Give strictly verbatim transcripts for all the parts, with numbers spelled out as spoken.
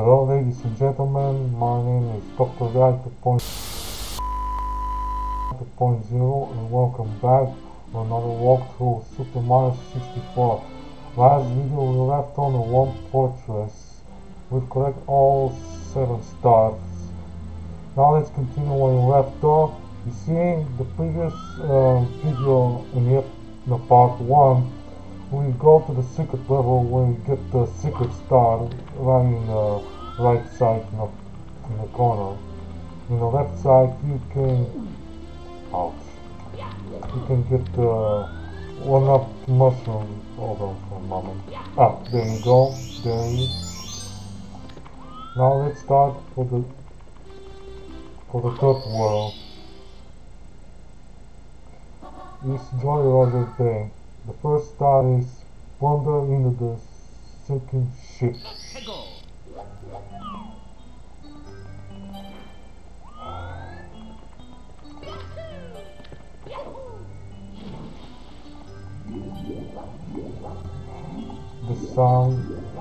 Hello ladies and gentlemen, my name is Doctor Reactor Point Zero and welcome back to another walkthrough of Super Mario sixty-four. Last video we left on the one fortress. We've collected all seven stars. Now let's continue where we left off. You see the previous uh, video in the, the part one, we go to the secret level where you get the secret star right in the right side in the, in the corner. In the left side you can ouch, you can get the one up mushroom. Hold on for a moment. Ah, there you go, there you. Now let's start for the for the third world. East Jolly Roger Bay. The first star is wander into the sinking ship. The sound,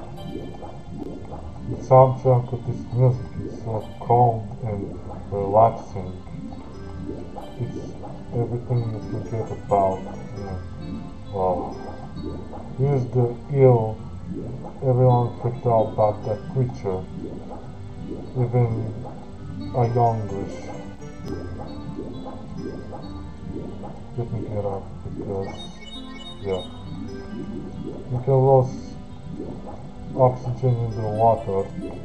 the soundtrack of this music is so calm and relaxing. It's everything you forget about. Yeah. Wow. Here's the eel. Everyone freaked out about that creature. Even a youngish. Let me get up because, yeah. You can lose oxygen in the water.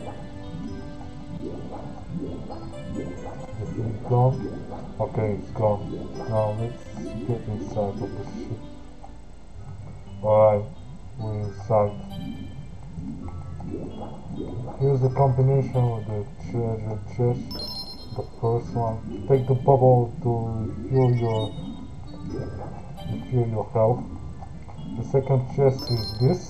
Is it gone? Okay, it's gone. Now let's get inside of the ship. Alright, we're inside. Here's the combination of the treasure chest. The first one. Take the bubble to refuel your refuel your health. The second chest is this.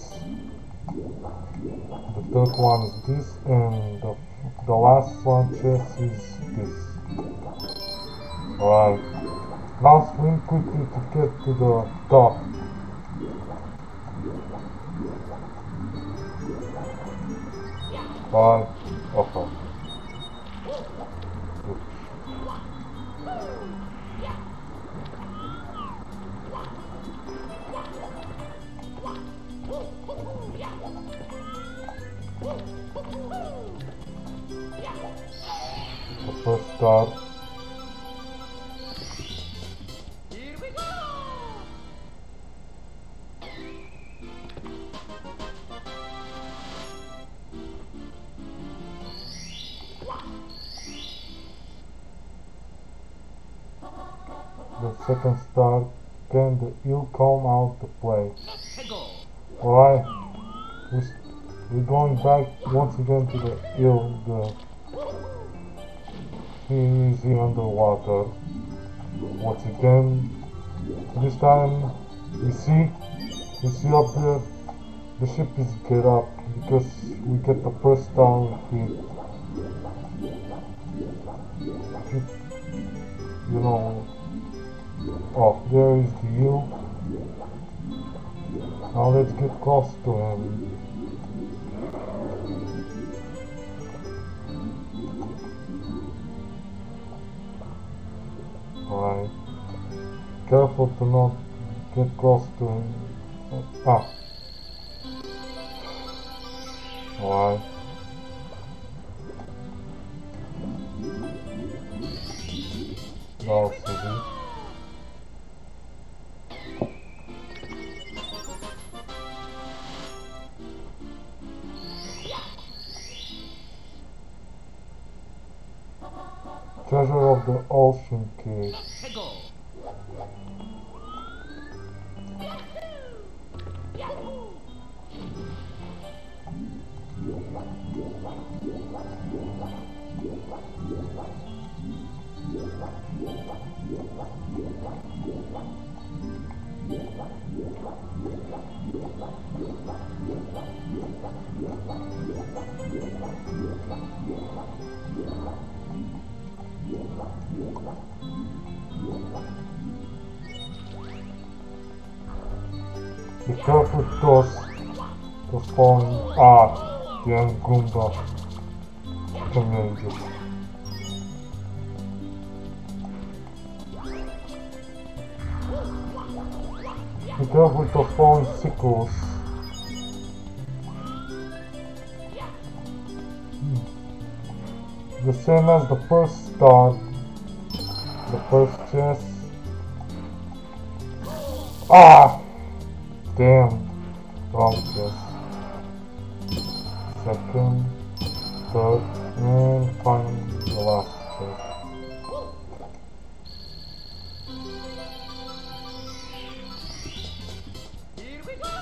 The third one is this, and the the last one chest is this. Alright. Now swim quickly to get to the top. Alright. Okay. The first star. Here we go. The second star. Can the eel come out to play? Alright. We We're going back once again to the eel. The He is underwater. Once again, this time you see, you see up there, the ship is get up because we get the first star with, you know. Oh, there is the eel. Now let's get close to him. Alright. Careful to not get close to him. Ah. Alright. Now see. Treasure of the Ocean Cave. Be careful those, those falling. Ah, the young Goomba. can make it. Be careful with those falling sickles. Hmm. The same as the first start. The first chest. Ah! Damn. Wrong chest. Second. Third. And finally the last chest. Here we go!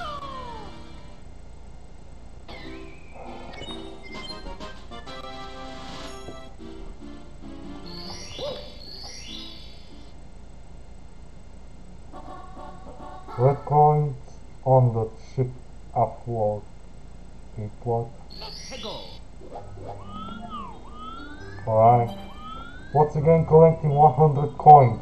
Red coins on the ship upward. Wait, what? Let's go! Alright. Once again collecting one hundred coins.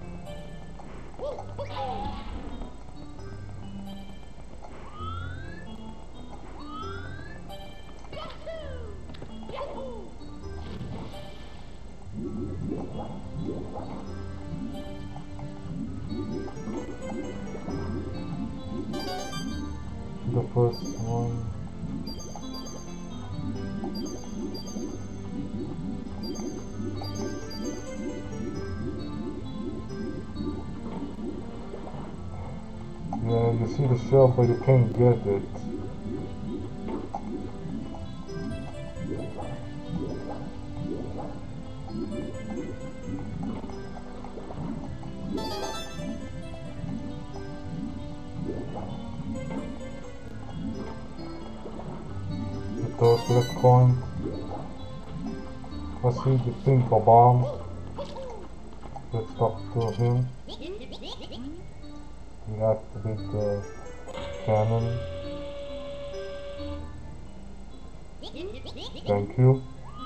The first one. Yeah, you see the shell, but you can't get it. The third coin. I see the pink bomb. Let's talk to him. Deactivate the cannon. Thank you.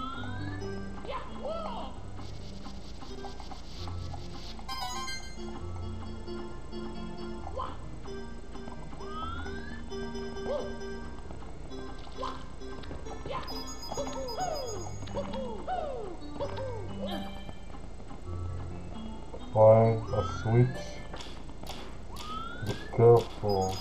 Find a switch. Be careful.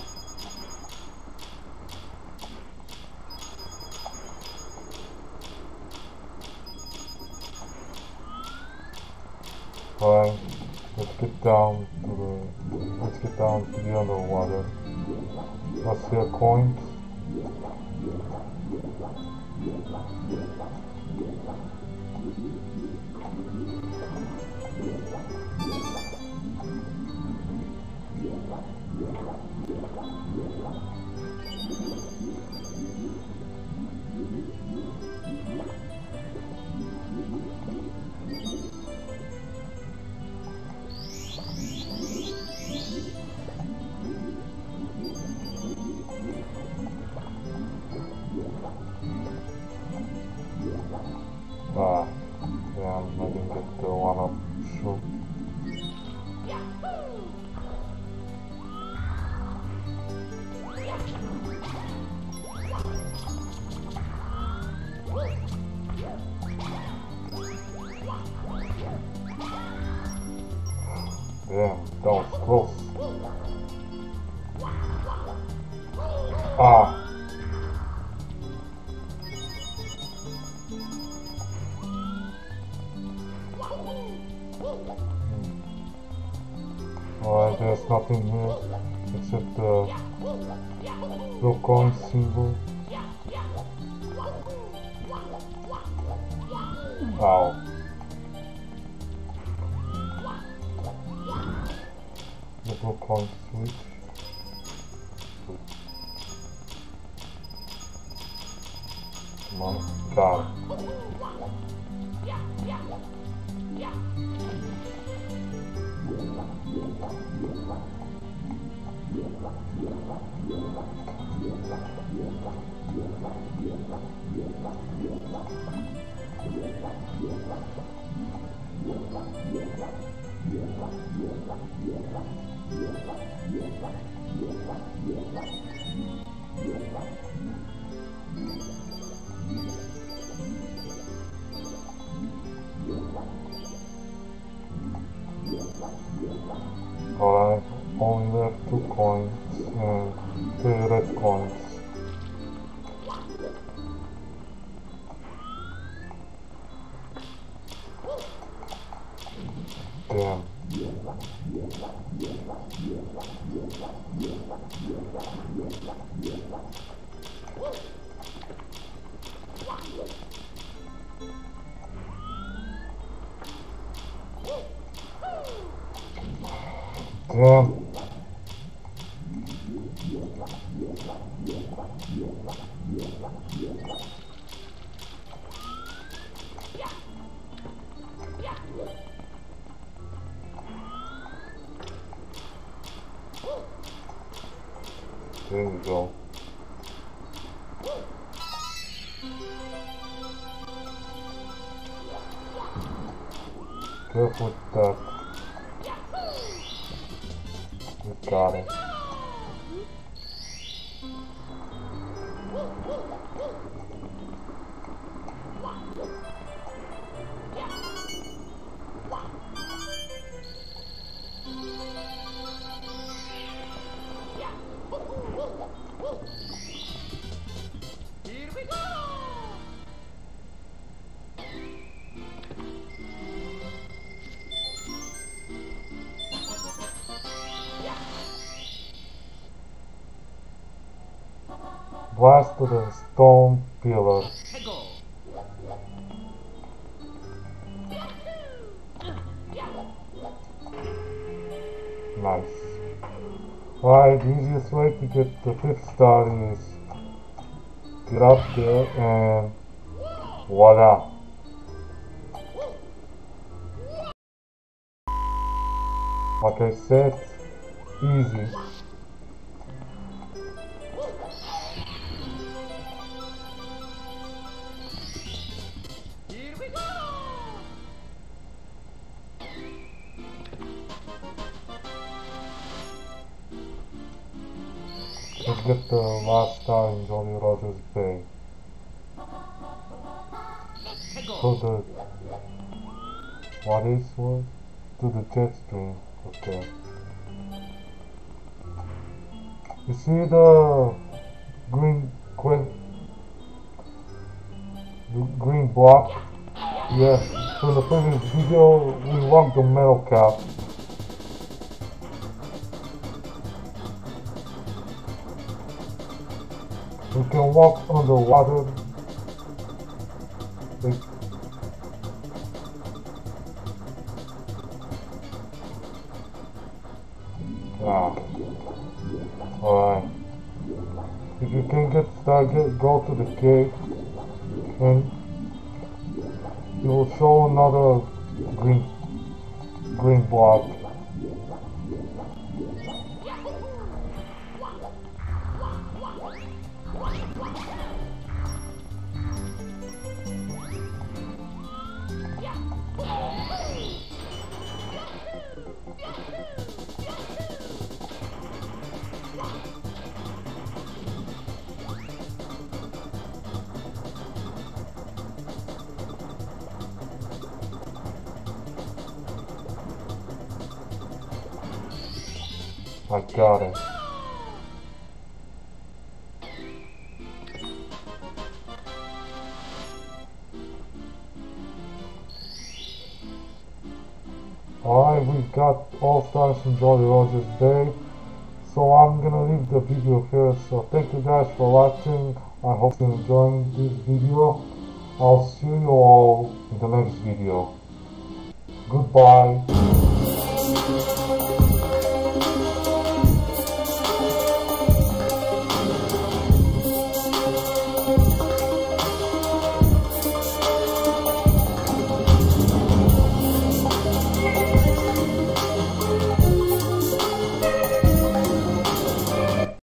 Fine. Let's get down to the let's get down to the underwater. I see a coin. Ah, yeah, I didn't get the one up shoot. Damn, that was close. Ah. Alright, there's nothing here except the blue coin symbol. Ow. The blue coin switch. Come on, got it. Damn. Damn. There we go. Careful with that. We got it. Here we go! Blast to the stone pillar. Hegel! Nice. Alright, the easiest way to get the fifth star is get up there and voila. Like I said, easy. Here we go! Let's get the last star in Jolly Rogers Bay. So the what is what? To the jet stream. Okay. You see the green que the green block? Yes. From the previous video, we locked the metal cap. We can walk underwater. Like, ah. Alright. If you can get started, go to the cave and it will show another green green block. I got it. Alright, we got all stars from Jolly Rogers Bay. So I'm gonna leave the video here. So thank you guys for watching. I hope you're enjoying this video. I'll see you all in the next video. Goodbye.